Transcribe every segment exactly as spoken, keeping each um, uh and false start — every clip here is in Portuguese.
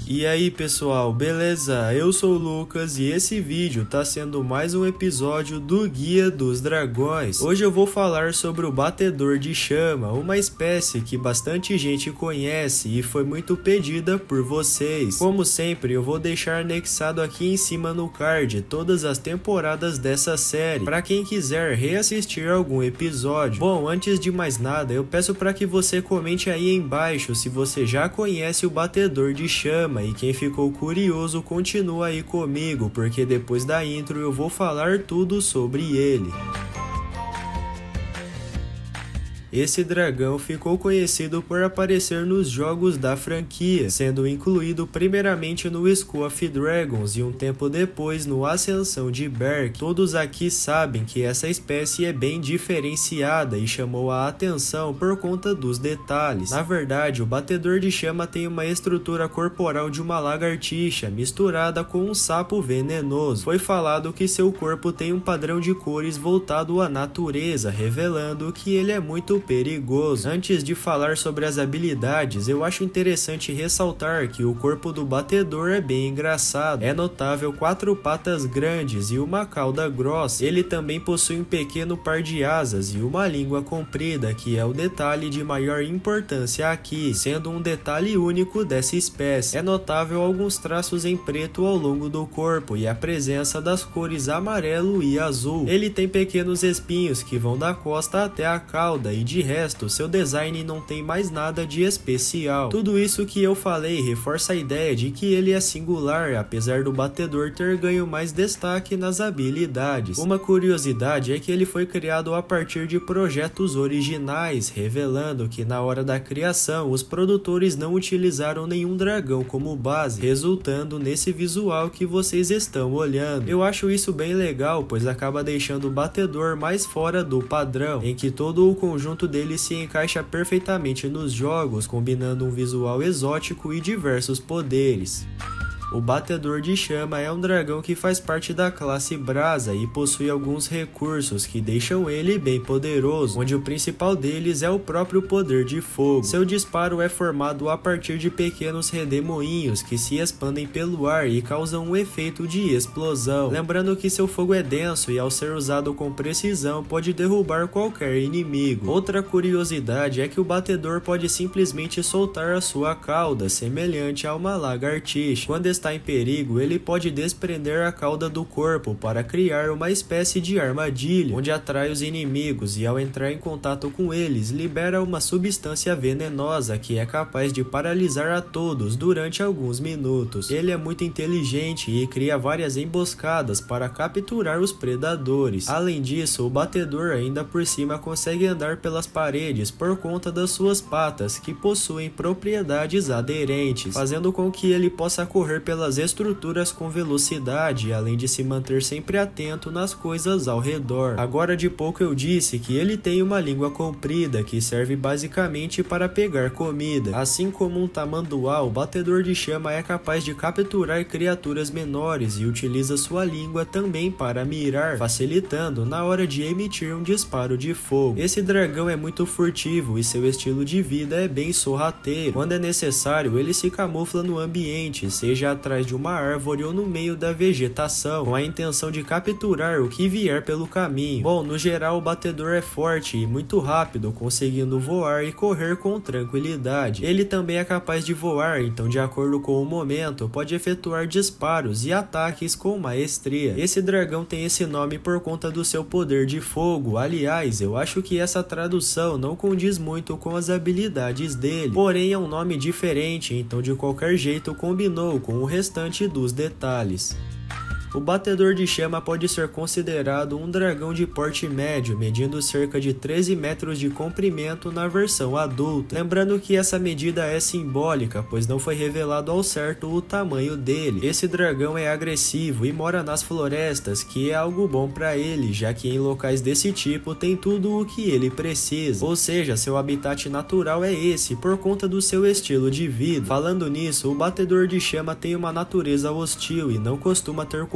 E aí pessoal, beleza? Eu sou o Lucas e esse vídeo tá sendo mais um episódio do Guia dos Dragões. Hoje eu vou falar sobre o Batedor de Chama, uma espécie que bastante gente conhece e foi muito pedida por vocês. Como sempre, eu vou deixar anexado aqui em cima no card todas as temporadas dessa série, para quem quiser reassistir algum episódio. Bom, antes de mais nada, eu peço para que você comente aí embaixo se você já conhece o Batedor de Chama. E quem ficou curioso, continua aí comigo, porque depois da intro eu vou falar tudo sobre ele. Esse dragão ficou conhecido por aparecer nos jogos da franquia, sendo incluído primeiramente no School of Dragons e um tempo depois no Ascensão de Berk. Todos aqui sabem que essa espécie é bem diferenciada e chamou a atenção por conta dos detalhes. Na verdade, o Batedor de Chama tem uma estrutura corporal de uma lagartixa misturada com um sapo venenoso. Foi falado que seu corpo tem um padrão de cores voltado à natureza, revelando que ele é muito perigoso. Antes de falar sobre as habilidades, eu acho interessante ressaltar que o corpo do batedor é bem engraçado. É notável quatro patas grandes e uma cauda grossa. Ele também possui um pequeno par de asas e uma língua comprida, que é o detalhe de maior importância aqui, sendo um detalhe único dessa espécie. É notável alguns traços em preto ao longo do corpo e a presença das cores amarelo e azul. Ele tem pequenos espinhos que vão da costa até a cauda e de resto, seu design não tem mais nada de especial. Tudo isso que eu falei reforça a ideia de que ele é singular, apesar do batedor ter ganho mais destaque nas habilidades. Uma curiosidade é que ele foi criado a partir de projetos originais, revelando que na hora da criação os produtores não utilizaram nenhum dragão como base, resultando nesse visual que vocês estão olhando. Eu acho isso bem legal, pois acaba deixando o batedor mais fora do padrão, em que todo o conjunto dele se encaixa perfeitamente nos jogos, combinando um visual exótico e diversos poderes. O Batedor de Chama é um dragão que faz parte da classe Brasa e possui alguns recursos que deixam ele bem poderoso, onde o principal deles é o próprio poder de fogo. Seu disparo é formado a partir de pequenos redemoinhos que se expandem pelo ar e causam um efeito de explosão. Lembrando que seu fogo é denso e ao ser usado com precisão pode derrubar qualquer inimigo. Outra curiosidade é que o batedor pode simplesmente soltar a sua cauda, semelhante a uma lagartixa. Quando está em perigo, ele pode desprender a cauda do corpo para criar uma espécie de armadilha, onde atrai os inimigos e ao entrar em contato com eles, libera uma substância venenosa que é capaz de paralisar a todos durante alguns minutos. Ele é muito inteligente e cria várias emboscadas para capturar os predadores. Além disso, o batedor ainda por cima consegue andar pelas paredes por conta das suas patas, que possuem propriedades aderentes, fazendo com que ele possa correr pelas estruturas com velocidade, além de se manter sempre atento nas coisas ao redor. Agora de pouco eu disse que ele tem uma língua comprida que serve basicamente para pegar comida. Assim como um tamanduá, o batedor de chama é capaz de capturar criaturas menores e utiliza sua língua também para mirar, facilitando na hora de emitir um disparo de fogo. Esse dragão é muito furtivo e seu estilo de vida é bem sorrateiro. Quando é necessário, ele se camufla no ambiente, seja atrás de uma árvore ou no meio da vegetação, com a intenção de capturar o que vier pelo caminho. Bom, no geral o batedor é forte e muito rápido, conseguindo voar e correr com tranquilidade. Ele também é capaz de voar, então de acordo com o momento, pode efetuar disparos e ataques com maestria. Esse dragão tem esse nome por conta do seu poder de fogo. Aliás, eu acho que essa tradução não condiz muito com as habilidades dele, porém é um nome diferente, então de qualquer jeito combinou com o restante dos detalhes. O Batedor de Chama pode ser considerado um dragão de porte médio, medindo cerca de treze metros de comprimento na versão adulta. Lembrando que essa medida é simbólica, pois não foi revelado ao certo o tamanho dele. Esse dragão é agressivo e mora nas florestas, que é algo bom para ele, já que em locais desse tipo tem tudo o que ele precisa. Ou seja, seu habitat natural é esse, por conta do seu estilo de vida. Falando nisso, o Batedor de Chama tem uma natureza hostil e não costuma ter contato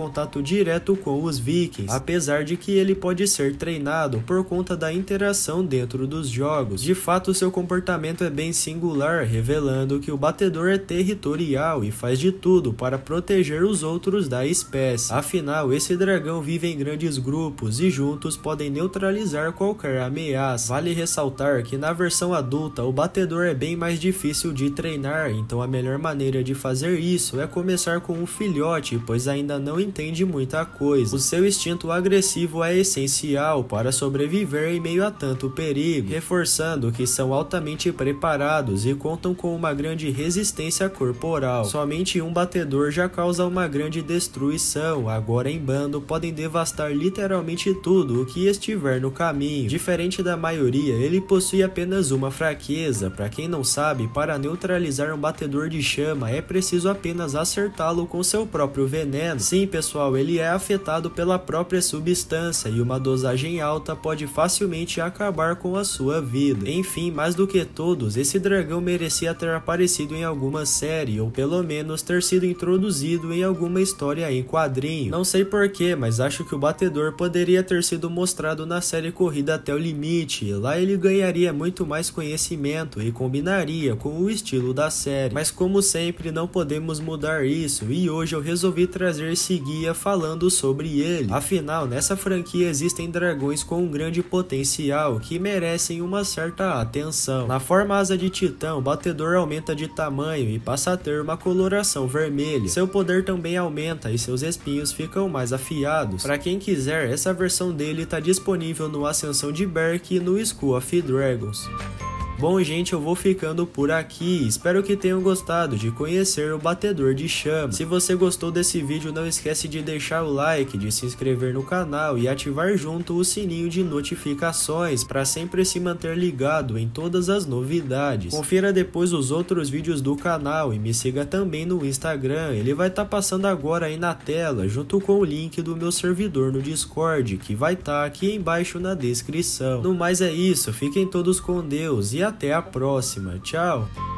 contato direto com os Vikings, apesar de que ele pode ser treinado por conta da interação dentro dos jogos. De fato, seu comportamento é bem singular, revelando que o batedor é territorial e faz de tudo para proteger os outros da espécie. Afinal, esse dragão vive em grandes grupos e juntos podem neutralizar qualquer ameaça. Vale ressaltar que na versão adulta o batedor é bem mais difícil de treinar, então a melhor maneira de fazer isso é começar com um filhote, pois ainda não entende muita coisa. O seu instinto agressivo é essencial para sobreviver em meio a tanto perigo, reforçando que são altamente preparados e contam com uma grande resistência corporal. Somente um batedor já causa uma grande destruição, agora em bando podem devastar literalmente tudo o que estiver no caminho. Diferente da maioria, ele possui apenas uma fraqueza. Para quem não sabe, para neutralizar um batedor de chama é preciso apenas acertá-lo com seu próprio veneno. Sim, pessoal, ele é afetado pela própria substância e uma dosagem alta pode facilmente acabar com a sua vida. Enfim, mais do que todos, esse dragão merecia ter aparecido em alguma série, ou pelo menos ter sido introduzido em alguma história em quadrinho. Não sei porquê, mas acho que o batedor poderia ter sido mostrado na série Corrida até o Limite. Lá ele ganharia muito mais conhecimento e combinaria com o estilo da série. Mas como sempre, não podemos mudar isso, e hoje eu resolvi trazer esse guia falando sobre ele. Afinal, nessa franquia existem dragões com um grande potencial que merecem uma certa atenção. Na forma asa de titã, o batedor aumenta de tamanho e passa a ter uma coloração vermelha. Seu poder também aumenta e seus espinhos ficam mais afiados. Para quem quiser, essa versão dele está disponível no Ascensão de Berk e no School of Dragons. Bom, gente, eu vou ficando por aqui. Espero que tenham gostado de conhecer o batedor de chama. Se você gostou desse vídeo, não esquece de deixar o like, de se inscrever no canal e ativar junto o sininho de notificações para sempre se manter ligado em todas as novidades. Confira depois os outros vídeos do canal e me siga também no Instagram. Ele vai estar tá passando agora aí na tela, junto com o link do meu servidor no Discord, que vai estar tá aqui embaixo na descrição. No mais é isso, fiquem todos com Deus e até a próxima. Tchau!